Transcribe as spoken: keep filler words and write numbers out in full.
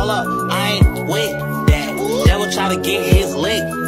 Hold up, I ain't with that. Devil try to get his lick.